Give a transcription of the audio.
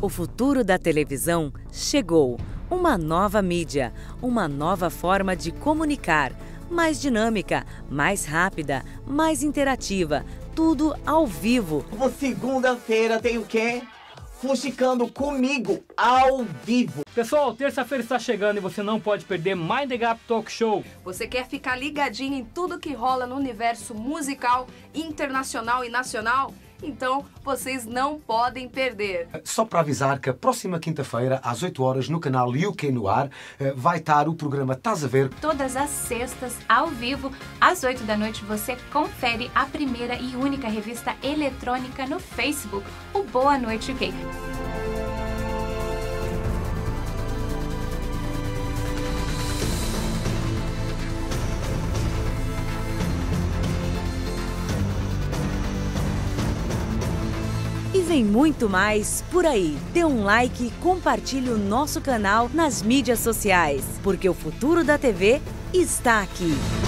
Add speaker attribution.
Speaker 1: O futuro da televisão chegou. Uma nova mídia, uma nova forma de comunicar, mais dinâmica, mais rápida, mais interativa, tudo ao vivo.
Speaker 2: Segunda-feira tem o quê? Fuxicando comigo, ao vivo.
Speaker 3: Pessoal, terça-feira está chegando e você não pode perder Mind the Gap Talk Show.
Speaker 4: Você quer ficar ligadinho em tudo que rola no universo musical, internacional e nacional? Então, vocês não podem perder.
Speaker 5: Só para avisar que a próxima quinta-feira, às 8 horas, no canal UK no Ar, vai estar o programa Tás a Ver.
Speaker 6: Todas as sextas, ao vivo, às 8 da noite, você confere a primeira e única revista eletrônica no Facebook, o Boa Noite UK.
Speaker 1: E vem muito mais por aí. Dê um like e compartilhe o nosso canal nas mídias sociais, porque o futuro da TV está aqui.